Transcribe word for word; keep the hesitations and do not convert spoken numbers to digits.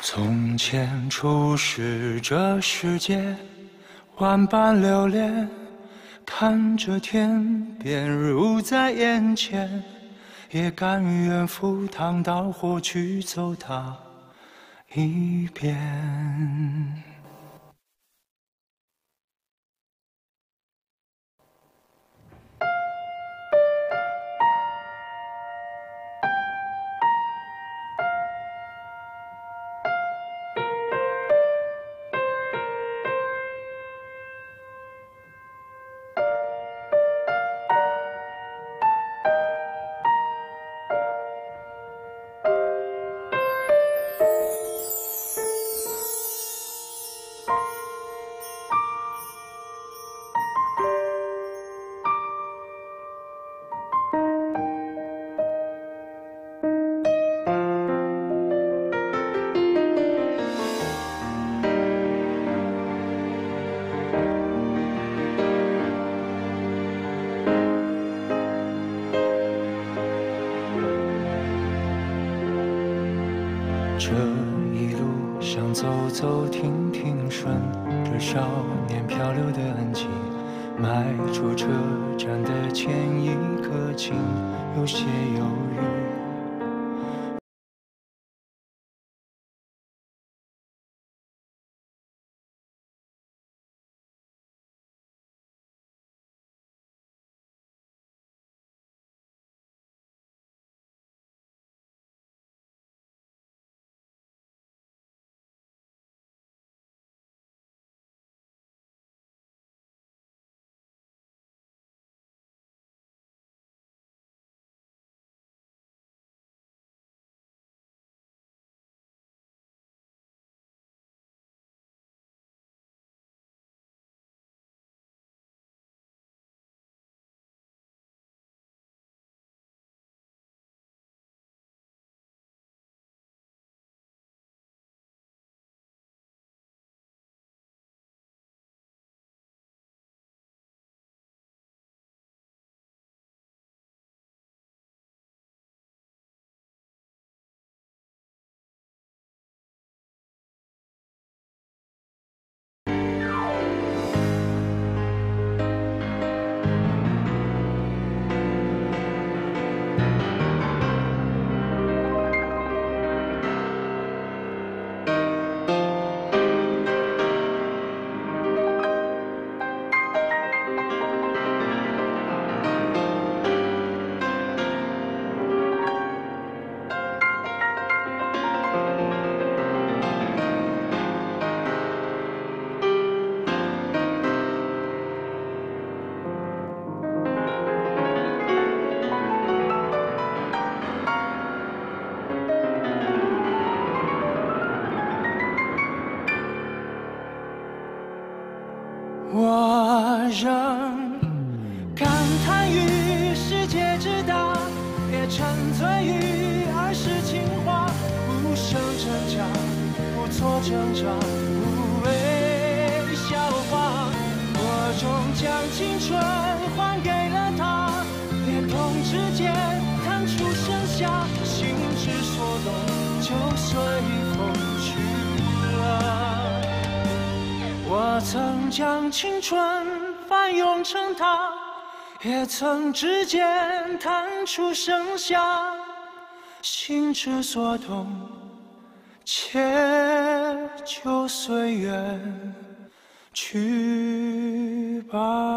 从前初识这世界，万般流连，看着天边如在眼前，也甘愿赴汤蹈火去走它一遍。这一路上走走停停，顺着少年漂流的痕迹，迈出车站的前一刻，竟有些犹豫。我仍感叹于世界之大，也沉醉于儿时情话，不生挣扎，不做挣扎，不为笑话。我终将青春还给了他，连同指尖弹出盛夏，心之所动就随风去了。我曾将青春翻涌成她，也曾指尖弹出盛夏，心之所动，且就随缘去吧。